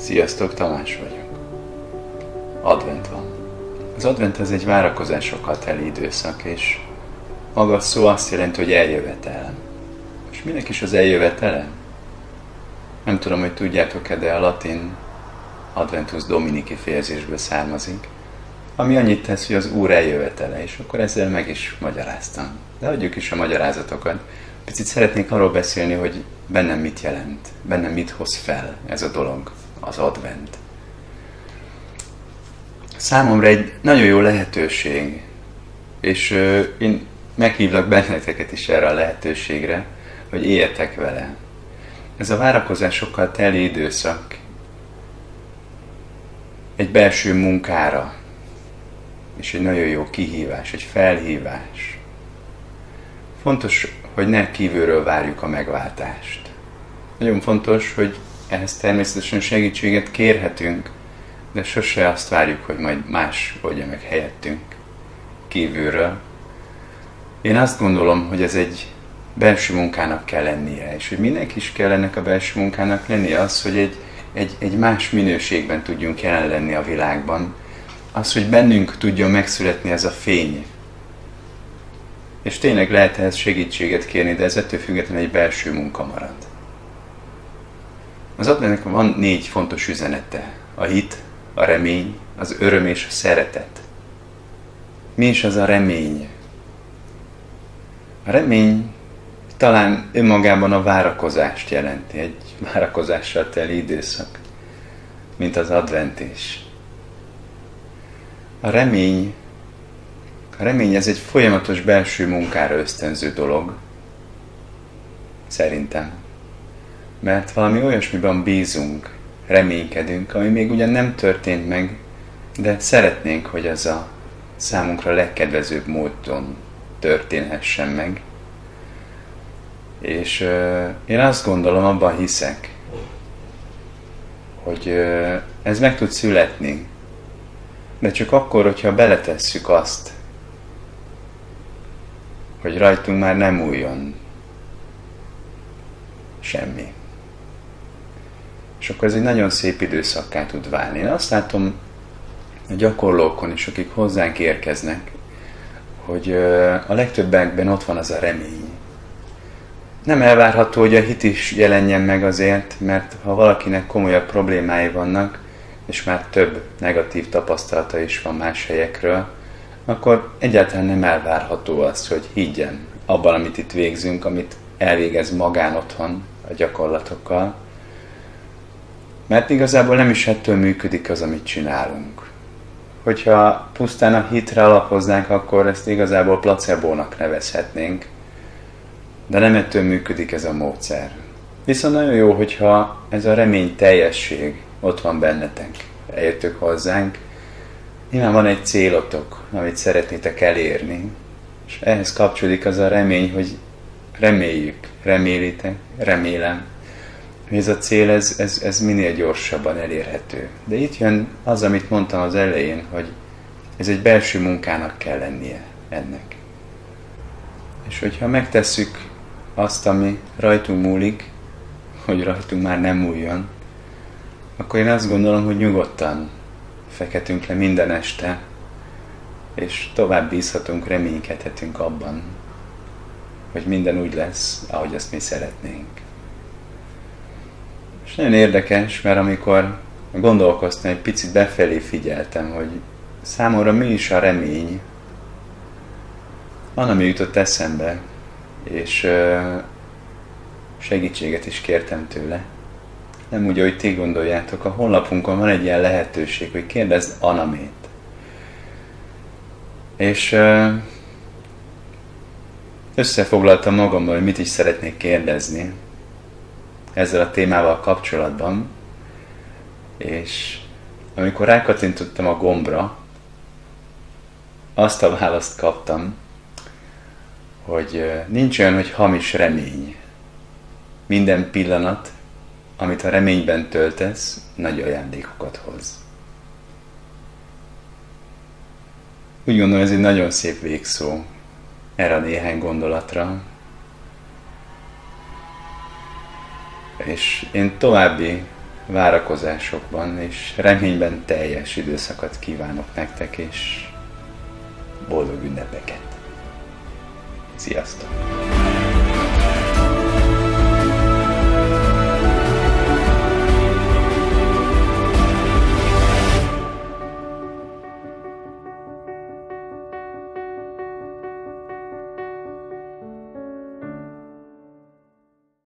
Sziasztok, Tamás vagyok. Advent van. Az advent az egy várakozásokkal teli időszak, és maga a szó azt jelenti, hogy eljövetel. És minek is az eljövetele? Nem tudom, hogy tudjátok-e, de a latin Adventus Domini kifejezésből származik, ami annyit tesz, hogy az Úr eljövetele, és akkor ezzel meg is magyaráztam. De adjuk is a magyarázatokat. Picit szeretnék arról beszélni, hogy bennem mit jelent, bennem mit hoz fel ez a dolog, az advent. Számomra egy nagyon jó lehetőség, és én meghívlak benneteket is erre a lehetőségre, hogy éljetek vele. Ez a várakozásokkal teli időszak egy belső munkára, és egy nagyon jó kihívás, egy felhívás. Fontos, hogy ne kívülről várjuk a megváltást. Nagyon fontos, hogy ehhez természetesen segítséget kérhetünk, de sose azt várjuk, hogy majd más oldja meg helyettünk kívülről. Én azt gondolom, hogy ez egy belső munkának kell lennie, és hogy minek is kell ennek a belső munkának lennie az, hogy egy más minőségben tudjunk jelen lenni a világban. Az, hogy bennünk tudjon megszületni ez a fény. És tényleg lehet ehhez segítséget kérni, de ez ettől függetlenül egy belső munka marad. Az adventnek van 4 fontos üzenete. A hit, a remény, az öröm és a szeretet. Mi is az a remény? A remény talán önmagában a várakozást jelenti, egy várakozással teli időszak, mint az advent is. A remény ez egy folyamatos belső munkára ösztönző dolog, szerintem. Mert valami olyasmiben bízunk, reménykedünk, ami még ugyan nem történt meg, de szeretnénk, hogy ez a számunkra legkedvezőbb módon történhessen meg. És én azt gondolom, abban hiszek, hogy ez meg tud születni, de csak akkor, hogyha beletesszük azt, hogy rajtunk már nem múljon semmi. És akkor ez egy nagyon szép időszakká tud válni. Én azt látom a gyakorlókon is, akik hozzánk érkeznek, hogy a legtöbbekben ott van az a remény. Nem elvárható, hogy a hit is jelenjen meg azért, mert ha valakinek komolyabb problémái vannak, és már több negatív tapasztalata is van más helyekről, akkor egyáltalán nem elvárható az, hogy higgyen abban, amit itt végzünk, amit elvégez magán otthon a gyakorlatokkal. Mert igazából nem is ettől működik az, amit csinálunk. Hogyha pusztán a hitre alapoznánk, akkor ezt igazából placebónak nevezhetnénk, de nem ettől működik ez a módszer. Viszont nagyon jó, hogyha ez a remény teljesség ott van bennetek, eljöttök hozzánk, nyilván van egy célotok, amit szeretnétek elérni, és ehhez kapcsolódik az a remény, hogy reméljük, remélitek, remélem, hogy ez a cél, ez minél gyorsabban elérhető. De itt jön az, amit mondtam az elején, hogy ez egy belső munkának kell lennie ennek. És hogyha megtesszük azt, ami rajtunk múlik, hogy rajtunk már nem múljon, akkor én azt gondolom, hogy nyugodtan feketünk le minden este, és tovább bízhatunk, reménykedhetünk abban, hogy minden úgy lesz, ahogy azt mi szeretnénk. És nagyon érdekes, mert amikor gondolkoztam, egy picit befelé figyeltem, hogy számomra mi is a remény, van, ami jutott eszembe, és segítséget is kértem tőle. Nem úgy, ahogy ti gondoljátok, a honlapunkon van egy ilyen lehetőség, hogy kérdezd Anamét. És összefoglaltam magammal, hogy mit is szeretnék kérdezni ezzel a témával kapcsolatban, és amikor rákattintottam a gombra, azt a választ kaptam, hogy nincs olyan, hogy hamis remény. Minden pillanat, amit a reményben töltesz, nagy ajándékokat hoz. Úgy gondolom, ez egy nagyon szép végszó erre a néhány gondolatra. És én további várakozásokban és reményben teljes időszakat kívánok nektek, és boldog ünnepeket! Sziasztok!